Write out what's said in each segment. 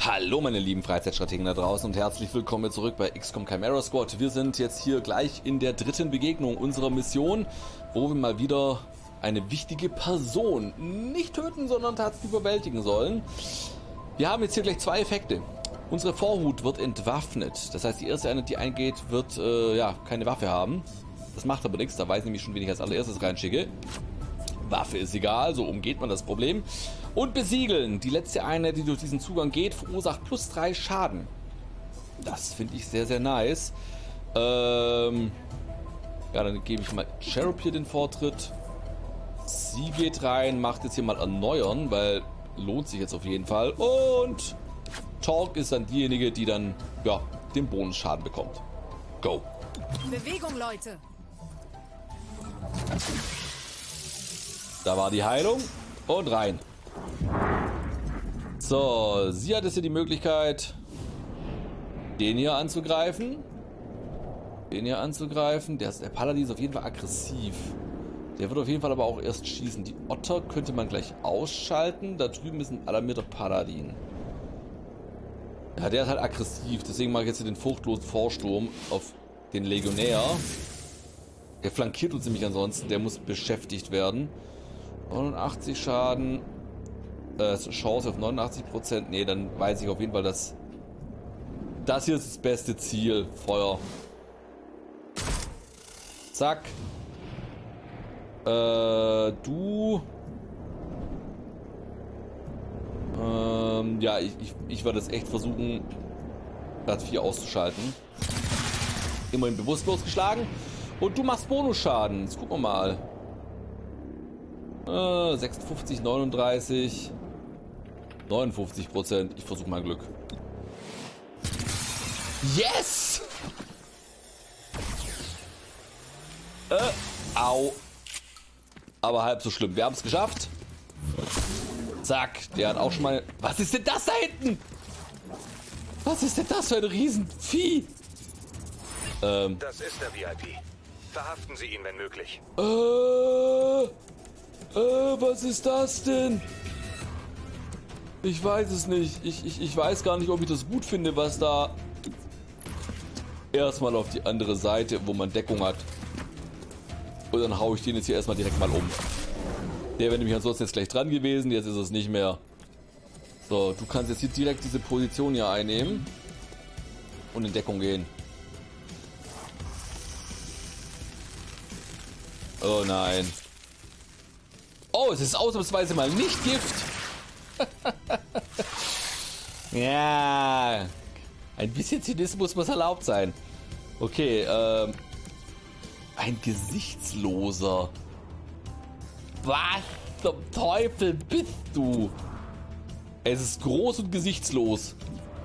Hallo meine lieben Freizeitstrategen da draußen und herzlich willkommen zurück bei XCOM Chimera Squad. Wir sind jetzt hier gleich in der dritten Begegnung unserer Mission, wo wir mal wieder eine wichtige Person nicht töten, sondern tatsächlich überwältigen sollen. Wir haben jetzt hier gleich zwei Effekte. Unsere Vorhut wird entwaffnet. Das heißt, die erste Einheit, die eingeht, wird ja keine Waffe haben. Das macht aber nichts, da weiß ich nämlich schon, wen ich als allererstes reinschicke. Waffe ist egal, so umgeht man das Problem. Und besiegeln. Die letzte Einheit, die durch diesen Zugang geht, verursacht plus 3 Schaden. Das finde ich sehr, sehr nice. Ja, dann gebe ich mal Cherub hier den Vortritt. Sie geht rein, macht jetzt hier mal erneuern, weil lohnt sich jetzt auf jeden Fall. Und Talk ist dann diejenige, die dann ja den Bonusschaden bekommt. Go. Bewegung, Leute. Da war die Heilung und rein. So, sie hat jetzt hier die Möglichkeit, den hier anzugreifen. Der Paladin ist auf jeden Fall aggressiv. Der wird auf jeden Fall aber auch erst schießen. Die Otter könnte man gleich ausschalten. Da drüben ist ein alarmierter Paladin. Ja, der ist halt aggressiv. Deswegen mache ich jetzt hier den furchtlosen Vorsturm auf den Legionär. Der flankiert uns nämlich ansonsten. Der muss beschäftigt werden. 89 Schaden. Chance auf 89%. Ne, dann weiß ich auf jeden Fall, dass das hier ist das beste Ziel. Feuer. Zack. Du. Ja, ich werde es echt versuchen, Platz 4 auszuschalten. Immerhin bewusstlos geschlagen. Und du machst Bonusschaden. Jetzt gucken wir mal. 56, 39, 59%. Ich versuche mein Glück. Yes! Au. Aber halb so schlimm. Wir haben es geschafft. Zack. Der hat auch schon mal... Was ist denn das da hinten? Was ist denn das für ein Riesenvieh? Das ist der VIP. Verhaften Sie ihn, wenn möglich. Was ist das denn? Ich weiß es nicht. Ich weiß gar nicht, ob ich das gut finde, was da... Erstmal auf die andere Seite, wo man Deckung hat. Und dann haue ich den jetzt hier erstmal direkt mal um. Der wäre nämlich ansonsten jetzt gleich dran gewesen. Jetzt ist es nicht mehr. So, du kannst jetzt hier direkt diese Position hier einnehmen. Und in Deckung gehen. Oh nein. Oh, es ist ausnahmsweise mal nicht Gift. Ja. Ein bisschen Zynismus muss erlaubt sein. Okay, ein Gesichtsloser. Was zum Teufel bist du? Es ist groß und gesichtslos.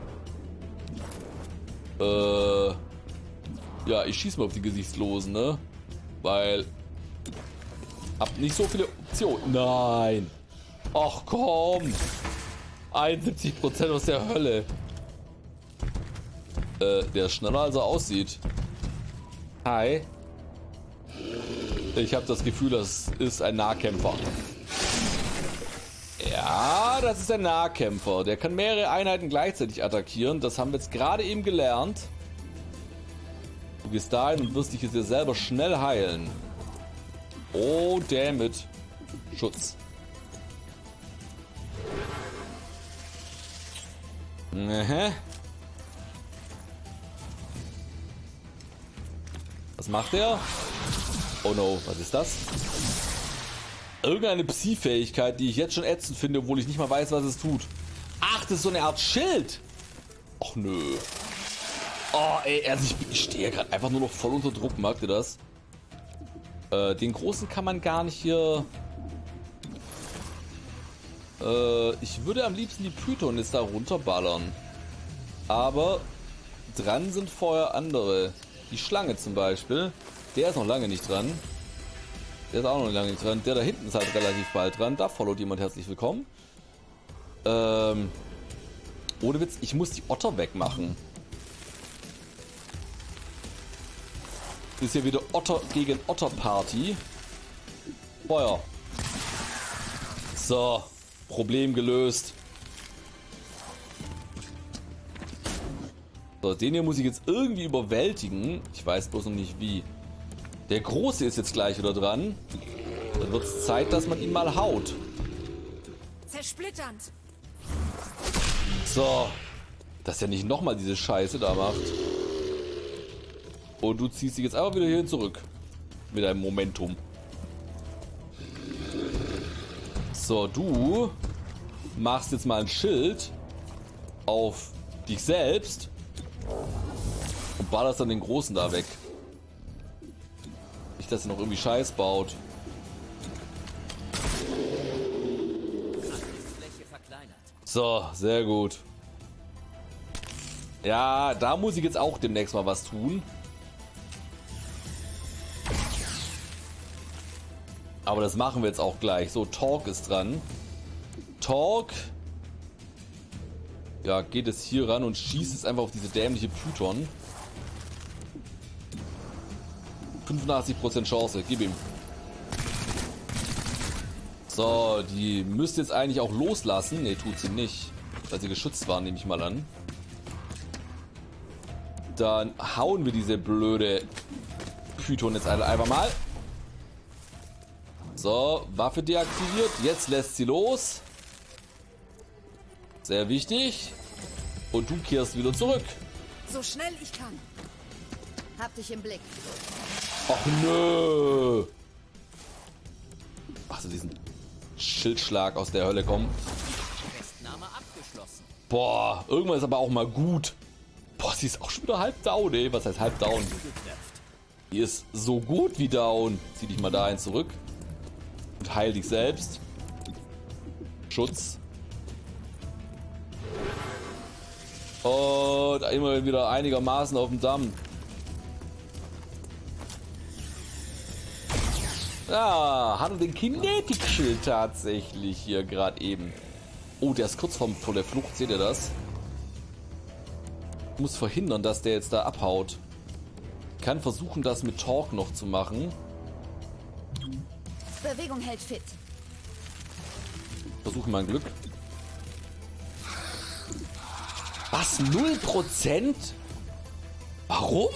Ja, ich schieße mal auf die Gesichtslosen, ne? Weil... Hab nicht so viele Optionen. Nein. Ach komm. 71% aus der Hölle. Der ist schneller als er aussieht. Hi. Ich habe das Gefühl, das ist ein Nahkämpfer. Ja, das ist ein Nahkämpfer. Der kann mehrere Einheiten gleichzeitig attackieren. Das haben wir jetzt gerade eben gelernt. Du gehst dahin und wirst dich jetzt selber schnell heilen. Oh, dammit. Schutz. Was macht er? Oh no, was ist das? Irgendeine Psi-Fähigkeit, die ich jetzt schon ätzend finde, obwohl ich nicht mal weiß, was es tut. Ach, das ist so eine Art Schild. Och nö. Oh, ey, also ich stehe gerade einfach nur noch voll unter Druck, merkt ihr das? Den großen kann man gar nicht hier... ich würde am liebsten die Python jetzt da runterballern. Aber dran sind vorher andere. Die Schlange zum Beispiel. Der ist noch lange nicht dran. Der ist auch noch lange nicht dran. Der da hinten ist halt relativ bald dran. Da followt jemand, herzlich willkommen. Ohne Witz, ich muss die Otter wegmachen. Ist hier wieder Otter gegen Otter Party. Feuer. So, Problem gelöst. So, den hier muss ich jetzt irgendwie überwältigen. Ich weiß bloß noch nicht wie. Der Große ist jetzt gleich wieder dran. Dann wird es Zeit, dass man ihn mal haut. Zersplitternd. So. Dass er nicht nochmal diese Scheiße da macht. Und du ziehst dich jetzt einfach wieder hierhin zurück. Mit deinem Momentum. So, du machst jetzt mal ein Schild auf dich selbst und ballerst dann den Großen da weg. Nicht, dass er noch irgendwie Scheiß baut. So, sehr gut. Ja, da muss ich jetzt auch demnächst mal was tun. Aber das machen wir jetzt auch gleich. So, Talk ist dran. Talk. Ja, geht es hier ran und schießt es einfach auf diese dämliche Python. 85% Chance. Gib ihm. So, die müsste jetzt eigentlich auch loslassen. Ne, tut sie nicht. Weil sie geschützt waren, nehme ich mal an. Dann hauen wir diese blöde Python jetzt einfach mal. So, Waffe deaktiviert. Jetzt lässt sie los. Sehr wichtig. Und du kehrst wieder zurück. So schnell ich kann. Hab dich im Blick. Ach nö. Ach so, diesen Schildschlag aus der Hölle kommen. Festnahme abgeschlossen. Boah, irgendwann ist aber auch mal gut. Boah, sie ist auch schon wieder halb down, ey. Was heißt halb down? Die ist so gut wie down. Zieh dich mal dahin zurück. Und heil dich selbst. Schutz. Und immer wieder einigermaßen auf dem Damm. Ja, hat er den Kinetik-Schild tatsächlich hier gerade eben. Oh, der ist kurz vor der Flucht, seht ihr das? Ich muss verhindern, dass der jetzt da abhaut. Ich kann versuchen, das mit Talk noch zu machen. Bewegung hält fit. Versuchen mein Glück. Was? 0%? Warum?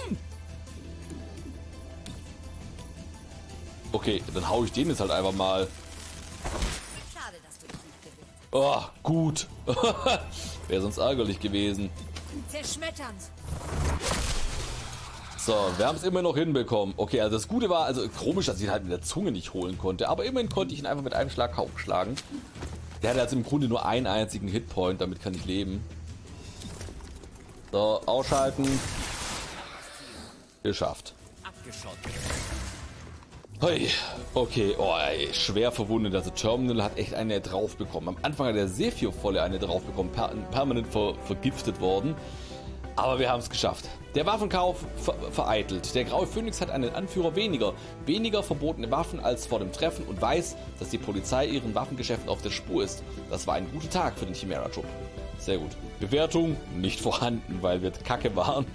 Okay, dann hau ich den jetzt halt einfach mal. Schade, dass du dich nicht bewegst. Oh, gut. Wäre sonst ärgerlich gewesen. Zerschmetternd. So, wir haben es immer noch hinbekommen. Okay, also das Gute war, also komisch, dass ich ihn halt mit der Zunge nicht holen konnte. Aber immerhin konnte ich ihn einfach mit einem Schlag aufschlagen. Der hat also im Grunde nur einen einzigen Hitpoint, damit kann ich leben. So, ausschalten. Geschafft. Hoi. Okay, oh ey, schwer verwundet. Also Terminal hat echt eine drauf bekommen. Am Anfang hat der Sephir volle eine drauf bekommen, permanent vergiftet worden. Aber wir haben es geschafft. Der Waffenkauf vereitelt. Der Graue Phönix hat einen Anführer weniger. Weniger verbotene Waffen als vor dem Treffen und weiß, dass die Polizei ihren Waffengeschäften auf der Spur ist. Das war ein guter Tag für den Chimera-Trupp. Sehr gut. Bewertung nicht vorhanden, weil wir kacke waren.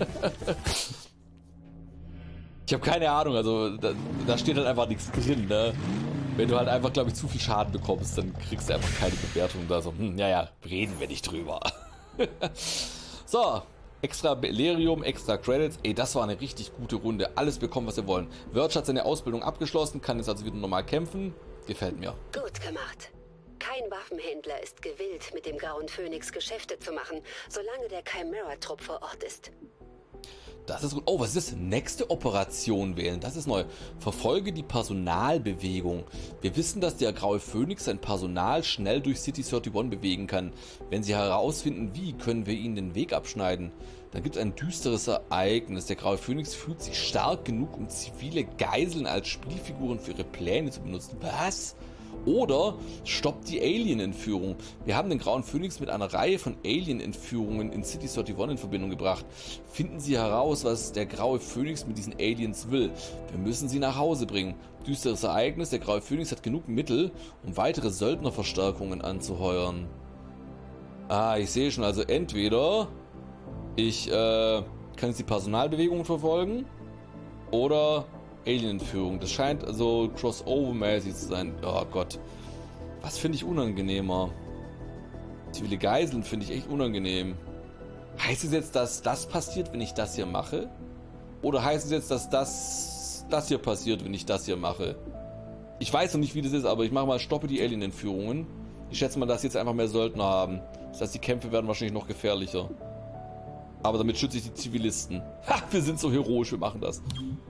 Ich habe keine Ahnung, also da steht halt einfach nichts drin, ne? Wenn du halt einfach, glaube ich, zu viel Schaden bekommst, dann kriegst du einfach keine Bewertung da so, ja, reden wir nicht drüber. So, extra Belerium, extra Credits. Ey, das war eine richtig gute Runde. Alles bekommen, was wir wollen. Verge hat seine Ausbildung abgeschlossen, kann jetzt also wieder normal kämpfen. Gefällt mir. Gut gemacht. Kein Waffenhändler ist gewillt, mit dem Grauen Phönix Geschäfte zu machen, solange der Chimera-Trupp vor Ort ist. Das ist gut. Oh, was ist das? Nächste Operation wählen. Das ist neu. Verfolge die Personalbewegung. Wir wissen, dass der Graue Phönix sein Personal schnell durch City 31 bewegen kann. Wenn sie herausfinden, wie, können wir ihnen den Weg abschneiden. Dann gibt es ein düsteres Ereignis. Der Graue Phönix fühlt sich stark genug, um zivile Geiseln als Spielfiguren für ihre Pläne zu benutzen. Was? Oder stoppt die Alien-Entführung. Wir haben den Grauen Phönix mit einer Reihe von Alien-Entführungen in City 31 in Verbindung gebracht. Finden Sie heraus, was der Graue Phönix mit diesen Aliens will. Wir müssen sie nach Hause bringen. Düsteres Ereignis, der Graue Phönix hat genug Mittel, um weitere Söldnerverstärkungen anzuheuern. Ah, ich sehe schon, also entweder ich kann jetzt die Personalbewegungen verfolgen oder Alien-Entführung. Das scheint also Crossover-mäßig zu sein. Oh Gott. Was finde ich unangenehmer? Zivile Geiseln finde ich echt unangenehm. Heißt es jetzt, dass das passiert, wenn ich das hier mache? Oder heißt es jetzt, dass das hier passiert, wenn ich das hier mache? Ich weiß noch nicht, wie das ist, aber ich mache mal, stoppe die Alien-Entführungen. Ich schätze mal, dass sie jetzt einfach mehr Söldner haben. Das heißt, die Kämpfe werden wahrscheinlich noch gefährlicher. Aber damit schütze ich die Zivilisten. Ha, wir sind so heroisch, wir machen das.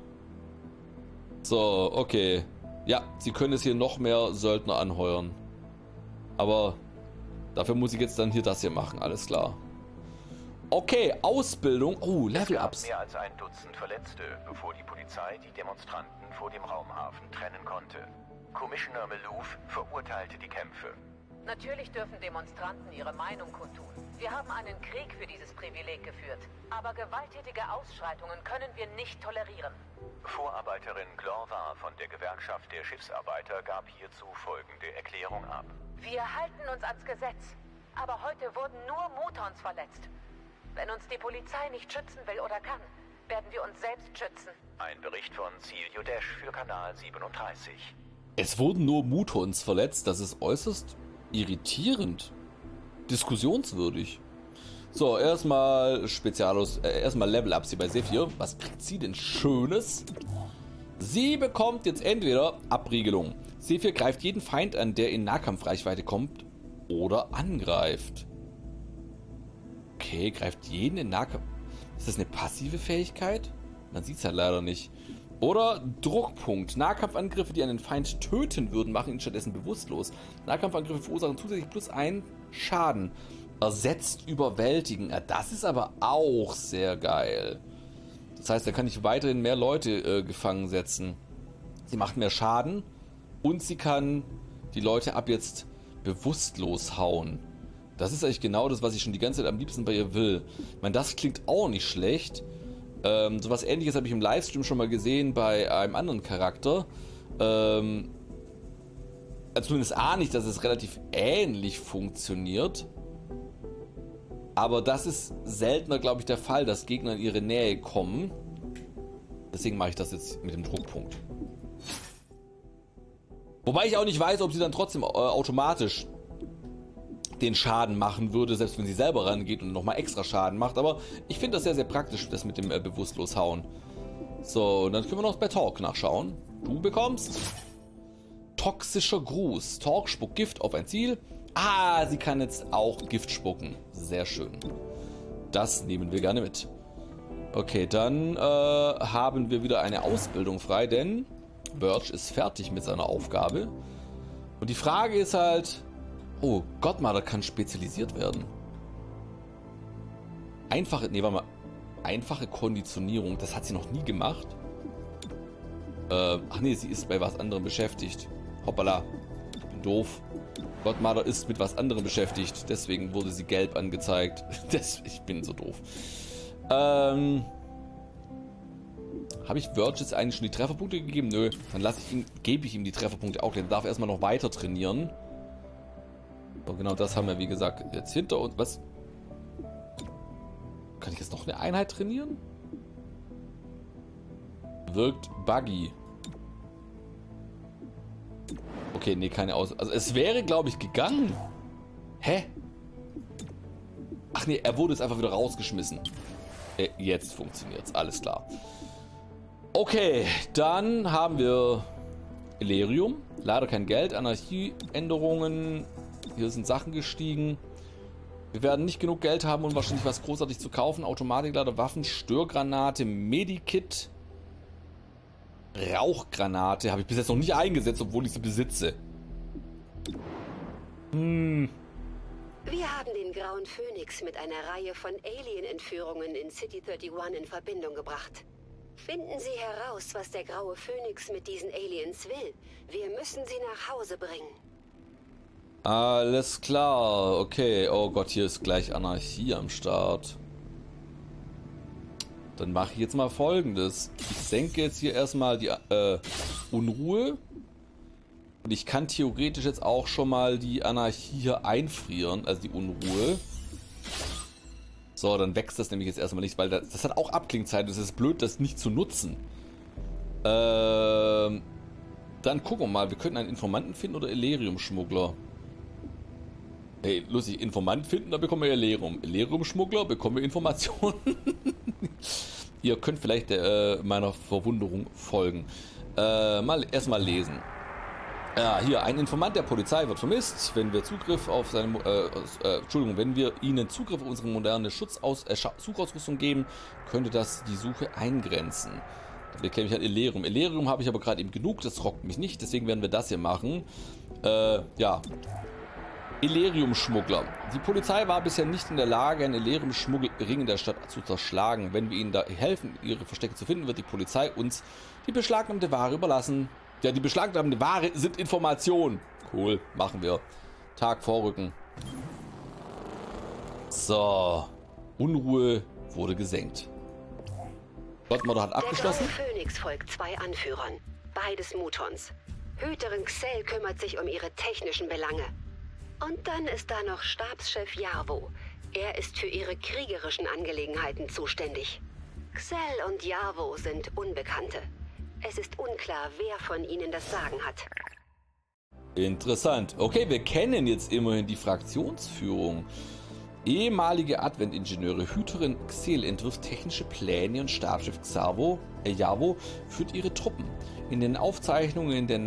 So, okay. Ja, sie können jetzt hier noch mehr Söldner anheuern. Aber dafür muss ich jetzt dann hier das hier machen, alles klar. Okay, Ausbildung. Oh, Level-Ups. Mehr als ein Dutzend Verletzte, bevor die Polizei die Demonstranten vor dem Raumhafen trennen konnte. Commissioner Malouf verurteilte die Kämpfe. Natürlich dürfen Demonstranten ihre Meinung kundtun. Wir haben einen Krieg für dieses Privileg geführt. Aber gewalttätige Ausschreitungen können wir nicht tolerieren. Vorarbeiterin Glorvar von der Gewerkschaft der Schiffsarbeiter gab hierzu folgende Erklärung ab. Wir halten uns ans Gesetz. Aber heute wurden nur Mutons verletzt. Wenn uns die Polizei nicht schützen will oder kann, werden wir uns selbst schützen. Ein Bericht von Celio Dash für Kanal 37. Es wurden nur Mutons verletzt, das ist äußerst irritierend. Diskussionswürdig. So, erstmal erstmal Level-Ups hier bei Sephir. Was kriegt sie denn Schönes? Sie bekommt jetzt entweder Abriegelung. Sephir greift jeden Feind an, der in Nahkampfreichweite kommt oder angreift. Okay, greift jeden in Nahkampf. Ist das eine passive Fähigkeit? Man sieht es halt leider nicht. Oder Druckpunkt. Nahkampfangriffe, die einen Feind töten würden, machen ihn stattdessen bewusstlos. Nahkampfangriffe verursachen zusätzlich +1 Schaden. Ersetzt überwältigen. Ja, das ist aber auch sehr geil. Das heißt, da kann ich weiterhin mehr Leute gefangen setzen. Sie macht mehr Schaden und sie kann die Leute ab jetzt bewusstlos hauen. Das ist eigentlich genau das, was ich schon die ganze Zeit am liebsten bei ihr will. Ich meine, das klingt auch nicht schlecht. Sowas Ähnliches habe ich im Livestream schon mal gesehen bei einem anderen Charakter. Zumindest ahne ich, dass es relativ ähnlich funktioniert. Aber das ist seltener, glaube ich, der Fall, dass Gegner in ihre Nähe kommen. Deswegen mache ich das jetzt mit dem Druckpunkt. Wobei ich auch nicht weiß, ob sie dann trotzdem automatisch den Schaden machen würde, selbst wenn sie selber rangeht und nochmal extra Schaden macht. Aber ich finde das sehr, sehr praktisch, das mit dem Bewusstlos-Hauen. So, dann können wir noch bei Torque nachschauen. Du bekommst toxischer Gruß. Torque spuckt Gift auf ein Ziel. Ah, sie kann jetzt auch Gift spucken. Sehr schön. Das nehmen wir gerne mit. Okay, dann haben wir wieder eine Ausbildung frei, denn Birch ist fertig mit seiner Aufgabe. Und die Frage ist halt... Oh, Godmother kann spezialisiert werden. Einfache Konditionierung, das hat sie noch nie gemacht. Ach nee, sie ist bei was anderem beschäftigt. Hoppala, ich bin doof. Godmother ist mit was anderem beschäftigt, deswegen wurde sie gelb angezeigt. Ich bin so doof. Habe ich Virg jetzt eigentlich schon die Trefferpunkte gegeben? Nö, dann gebe ich ihm die Trefferpunkte auch. Der darf erstmal noch weiter trainieren. Und genau das haben wir, wie gesagt, jetzt hinter uns. Was? Kann ich jetzt noch eine Einheit trainieren? Wirkt buggy. Okay, nee, keine Aus... Also es wäre, glaube ich, gegangen. Hä? Ach nee, er wurde jetzt einfach wieder rausgeschmissen. Jetzt funktioniert's, alles klar. Okay, dann haben wir Elerium. Leider kein Geld. Anarchieänderungen... Hier sind Sachen gestiegen. Wir werden nicht genug Geld haben, um wahrscheinlich was großartig zu kaufen. Automatiklader, Waffen, Störgranate, Medikit, Rauchgranate. Habe ich bis jetzt noch nicht eingesetzt, obwohl ich sie besitze. Wir haben den Grauen Phönix mit einer Reihe von Alien-Entführungen in City 31 in Verbindung gebracht. Finden Sie heraus, was der Graue Phönix mit diesen Aliens will. Wir müssen sie nach Hause bringen. Alles klar, okay. Oh Gott, hier ist gleich Anarchie am Start. Dann mache ich jetzt mal Folgendes. Ich senke jetzt hier erstmal die Unruhe. Und ich kann theoretisch jetzt auch schon mal die Anarchie hier einfrieren, also die Unruhe. So, dann wächst das nämlich jetzt erstmal nicht, weil das hat auch Abklingzeit. Es ist blöd, das nicht zu nutzen. Dann gucken wir mal. Wir könnten einen Informanten finden oder Elerium-Schmuggler. Hey, lustig, Informant finden, da bekommen wir Elerium. Elerium-Schmuggler, bekommen wir Informationen. Ihr könnt vielleicht meiner Verwunderung folgen. Erstmal lesen. Ja, hier, ein Informant der Polizei wird vermisst. Wenn wir Zugriff auf seine, wenn wir ihnen Zugriff auf unsere moderne Suchausrüstung geben, könnte das die Suche eingrenzen. Da bekäme ich halt Elerium. Elerium habe ich aber gerade eben genug, das rockt mich nicht, deswegen werden wir das hier machen. Ja. Elerium-Schmuggler. Die Polizei war bisher nicht in der Lage, einen Elerium-Schmuggelring in der Stadt zu zerschlagen. Wenn wir ihnen da helfen, ihre Verstecke zu finden, wird die Polizei uns die beschlagnahmte Ware überlassen. Ja, die beschlagnahmte Ware sind Informationen. Cool, machen wir. Tag vorrücken. So. Unruhe wurde gesenkt. Gottmörder hat abgeschlossen. Der Graue Phönix folgt 2 Anführern. Beides Mutons. Hüterin Xel kümmert sich um ihre technischen Belange. Und dann ist da noch Stabschef Jarvo. Er ist für ihre kriegerischen Angelegenheiten zuständig. Xel und Jarvo sind Unbekannte. Es ist unklar, wer von ihnen das Sagen hat. Interessant. Okay, wir kennen jetzt immerhin die Fraktionsführung. Ehemalige Advent-Ingenieure Hüterin Xel entwirft technische Pläne und Stabschef Jarvo führt ihre Truppen. In den Aufzeichnungen der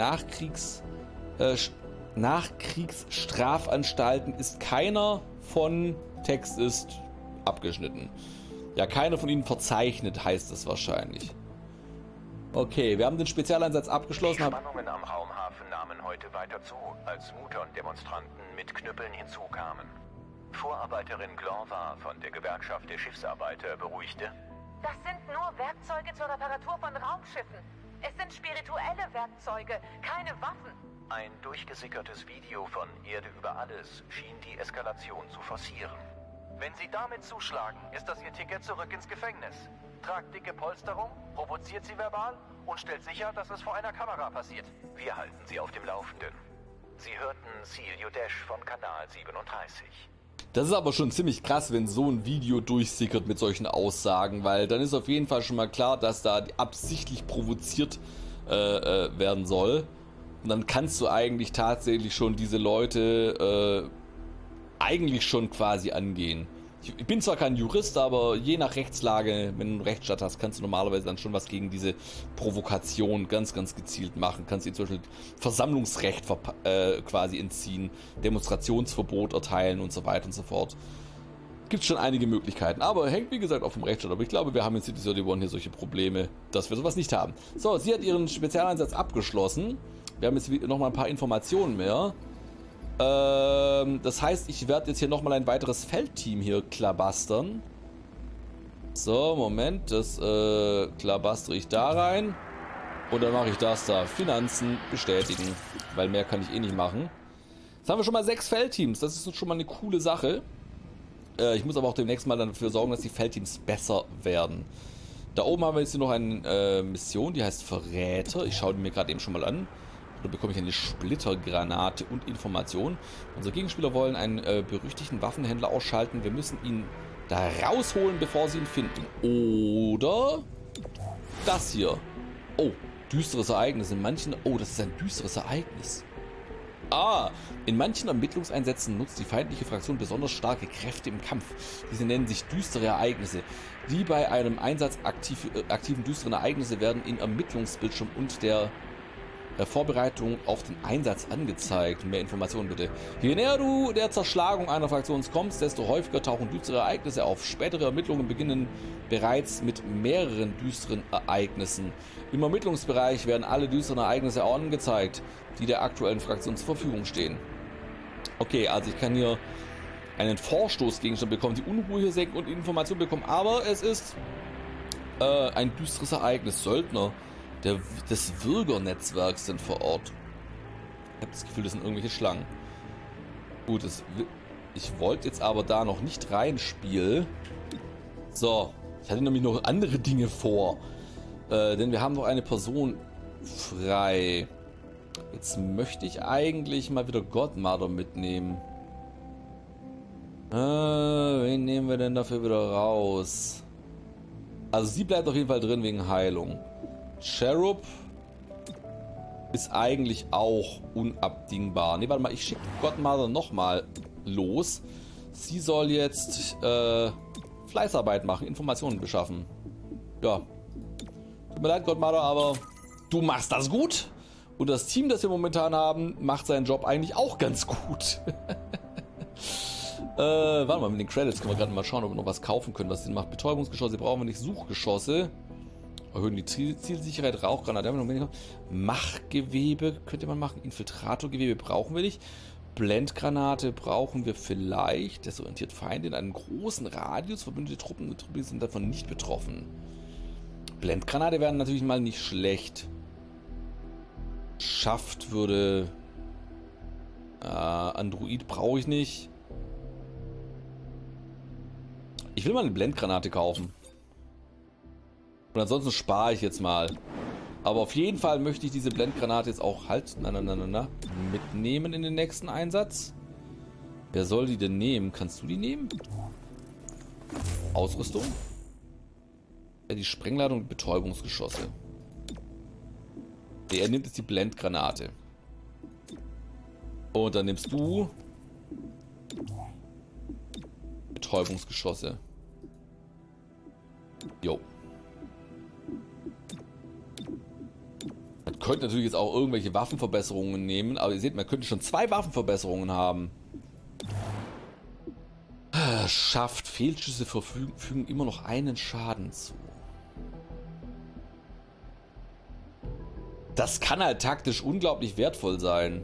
Nachkriegsstrafanstalten ist keiner von Text ist abgeschnitten. Ja, keiner von ihnen verzeichnet, heißt es wahrscheinlich. Okay, wir haben den Spezialeinsatz abgeschlossen. Die Spannungen am Raumhafen nahmen heute weiter zu, als Muton-Demonstranten mit Knüppeln hinzukamen. Vorarbeiterin Glorva von der Gewerkschaft der Schiffsarbeiter beruhigte. Das sind nur Werkzeuge zur Reparatur von Raumschiffen. Es sind spirituelle Werkzeuge, keine Waffen. Ein durchgesickertes Video von Erde über alles schien die Eskalation zu forcieren. Wenn Sie damit zuschlagen, ist das Ihr Ticket zurück ins Gefängnis. Tragt dicke Polsterung, provoziert sie verbal und stellt sicher, dass es vor einer Kamera passiert. Wir halten Sie auf dem Laufenden. Sie hörten Seal Dash von Kanal 37. Das ist aber schon ziemlich krass, wenn so ein Video durchsickert mit solchen Aussagen, weil dann ist auf jeden Fall schon mal klar, dass da absichtlich provoziert werden soll. Und dann kannst du eigentlich tatsächlich schon diese Leute eigentlich schon quasi angehen. Ich bin zwar kein Jurist, aber je nach Rechtslage, wenn du einen Rechtsstaat hast, kannst du normalerweise dann schon was gegen diese Provokation ganz, ganz gezielt machen. Kannst ihnen zum Beispiel Versammlungsrecht quasi entziehen, Demonstrationsverbot erteilen und so weiter und so fort. Gibt schon einige Möglichkeiten, aber hängt wie gesagt auch vom Rechtsstaat. Aber ich glaube, wir haben in City 31 hier solche Probleme, dass wir sowas nicht haben. So, sie hat ihren Spezialeinsatz abgeschlossen. Wir haben jetzt nochmal ein paar Informationen mehr. Das heißt, ich werde jetzt hier nochmal ein weiteres Feldteam hier klabastern. So, Moment, das klabastere ich da rein. Und dann mache ich das da. Finanzen bestätigen, weil mehr kann ich eh nicht machen. Jetzt haben wir schon mal 6 Feldteams, das ist schon mal eine coole Sache. Ich muss aber auch demnächst mal dafür sorgen, dass die Feldteams besser werden. Da oben haben wir jetzt hier noch eine Mission, die heißt Verräter. Ich schaue die mir gerade eben schon mal an. Da bekomme ich eine Splittergranate und Informationen. Unsere Gegenspieler wollen einen berüchtigten Waffenhändler ausschalten. Wir müssen ihn da rausholen, bevor sie ihn finden. Oder das hier. Oh, düsteres Ereignis. In manchen... Oh, das ist ein düsteres Ereignis. Ah, in manchen Ermittlungseinsätzen nutzt die feindliche Fraktion besonders starke Kräfte im Kampf. Diese nennen sich düstere Ereignisse. Die bei einem Einsatz aktiven düsteren Ereignisse werden in Ermittlungsbildschirm und der Vorbereitung auf den Einsatz angezeigt. Mehr Informationen bitte. Je näher du der Zerschlagung einer Fraktion kommst, desto häufiger tauchen düstere Ereignisse auf. Spätere Ermittlungen beginnen bereits mit mehreren düsteren Ereignissen. Im Ermittlungsbereich werden alle düsteren Ereignisse angezeigt, die der aktuellen Fraktion zur Verfügung stehen. Okay, also ich kann hier einen Vorstoßgegenstand bekommen, die Unruhe hier senken und Informationen bekommen, aber es ist ein düsteres Ereignis. Söldner des Bürgernetzwerks sind vor Ort. Ich habe das Gefühl, das sind irgendwelche Schlangen. Gut, ich wollte jetzt aber da noch nicht reinspielen. So, ich hatte nämlich noch andere Dinge vor. Denn wir haben noch eine Person frei. Jetzt möchte ich eigentlich mal wieder Godmother mitnehmen. Wen nehmen wir denn dafür wieder raus? Also sie bleibt auf jeden Fall drin wegen Heilung. Cherub ist eigentlich auch unabdingbar. Ne, warte mal, ich schicke Godmother nochmal los. Sie soll jetzt Fleißarbeit machen, Informationen beschaffen. Ja. Tut mir leid, Godmother, aber du machst das gut. Und das Team, das wir momentan haben, macht seinen Job eigentlich auch ganz gut. Warte mal, mit den Credits können wir gerade mal schauen, ob wir noch was kaufen können, was Sinn macht. Betäubungsgeschosse brauchen wir nicht, Suchgeschosse. Erhöhen die Zielsicherheit, Rauchgranate. Machgewebe könnte man machen. Infiltratorgewebe brauchen wir nicht. Blendgranate brauchen wir vielleicht. Desorientiert Feinde in einem großen Radius. Verbündete Truppen sind davon nicht betroffen. Blendgranate wären natürlich mal nicht schlecht. Schafft würde... Android brauche ich nicht. Ich will mal eine Blendgranate kaufen. Und ansonsten spare ich jetzt mal. Aber auf jeden Fall möchte ich diese Blendgranate jetzt auch mitnehmen in den nächsten Einsatz. Wer soll die denn nehmen? Kannst du die nehmen? Ausrüstung? Ja, die Sprengladung und Betäubungsgeschosse. Er nimmt jetzt die Blendgranate. Und dann nimmst du Betäubungsgeschosse. Jo. Man könnte natürlich jetzt auch irgendwelche Waffenverbesserungen nehmen, aber ihr seht, man könnte schon 2 Waffenverbesserungen haben. Schafft, Fehlschüsse fügen immer noch einen Schaden zu. Das kann halt taktisch unglaublich wertvoll sein.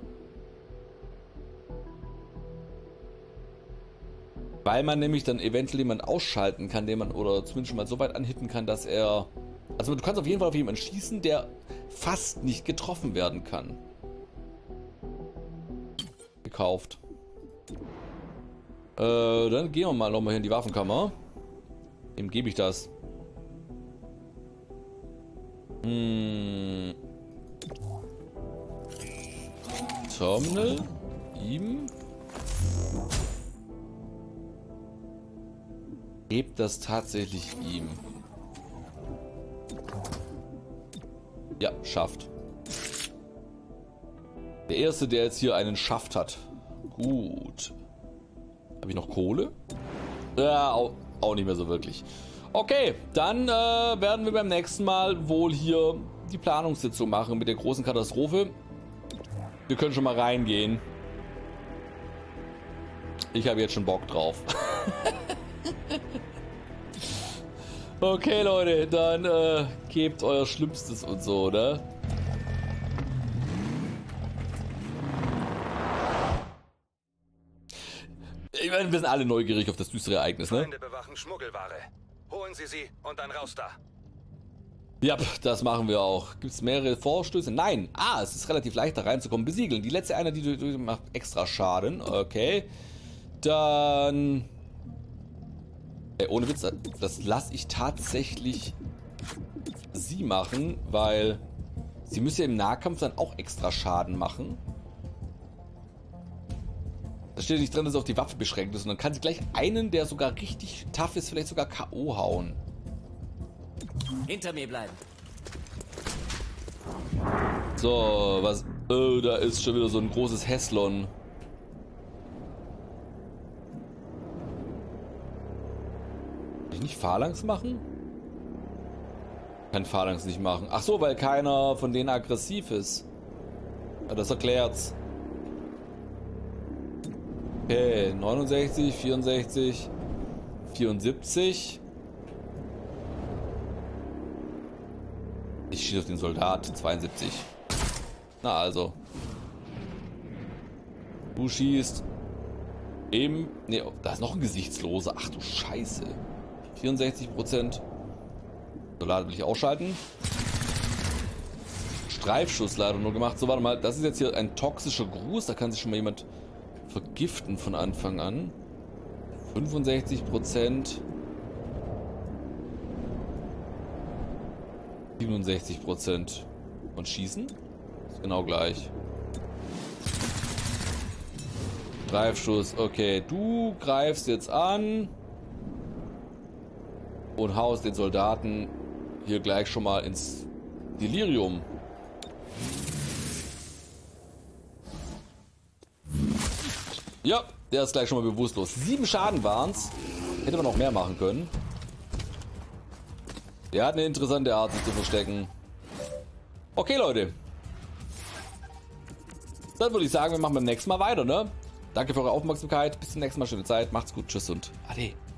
Weil man nämlich dann eventuell jemanden ausschalten kann, den man, oder zumindest schon mal so weit anhitten kann, dass er... Also du kannst auf jeden Fall auf jemanden schießen, der fast nicht getroffen werden kann. Gekauft. Dann gehen wir mal nochmal hier in die Waffenkammer. Wem gebe ich das? Terminal. Ihm. Gebt das tatsächlich ihm. Ja, schafft. Der erste, der jetzt hier einen Schaft hat. Gut. Habe ich noch Kohle? Ja, auch nicht mehr so wirklich. Okay, dann werden wir beim nächsten Mal wohl hier die Planungssitzung machen mit der großen Katastrophe. Wir können schon mal reingehen. Ich habe jetzt schon Bock drauf. Okay, Leute, dann gebt euer Schlimmstes und so, ne? Ich meine, wir sind alle neugierig auf das düstere Ereignis, ne? Feinde bewachen Schmuggelware. Holen Sie sie und dann raus da. Ja, das machen wir auch. Gibt es mehrere Vorstöße? Nein. Es ist relativ leicht da reinzukommen. Besiegeln. Die letzte Einheit, die du macht extra Schaden. Okay. Dann... ohne Witz, das lasse ich tatsächlich sie machen, weil sie müssen ja im Nahkampf dann auch extra Schaden machen. Da steht nicht drin, dass es auf die Waffe beschränkt ist und dann kann sie gleich einen, der sogar richtig tough ist, vielleicht sogar K.O. hauen. Hinter mir bleiben. So, was... da ist schon wieder so ein großes Heslon. Kann ich nicht Phalanx machen? Kann Phalanx nicht machen. Ach so, weil keiner von denen aggressiv ist. Ja, das erklärt's. Okay, 69, 64, 74. Ich schieße auf den Soldat, 72. Na also. Du schießt eben... Ne, da ist noch ein Gesichtsloser. Ach du Scheiße. 64%. Soldat will ich ausschalten. Streifschuss leider nur gemacht. So, warte mal. Das ist jetzt hier ein toxischer Gruß. Da kann sich schon mal jemand vergiften von Anfang an. 65%. 67% und schießen. Ist genau gleich. Streifschuss. Okay, du greifst jetzt an und haust den Soldaten hier gleich schon mal ins Delirium. Ja, Der ist gleich schon mal bewusstlos. 7 Schaden waren es. Hätte man noch mehr machen können. Der hat eine interessante Art, sich zu verstecken. Okay, Leute. Dann würde ich sagen, wir machen beim nächsten Mal weiter, ne? Danke für eure Aufmerksamkeit. Bis zum nächsten Mal. Schöne Zeit. Macht's gut. Tschüss und Ade.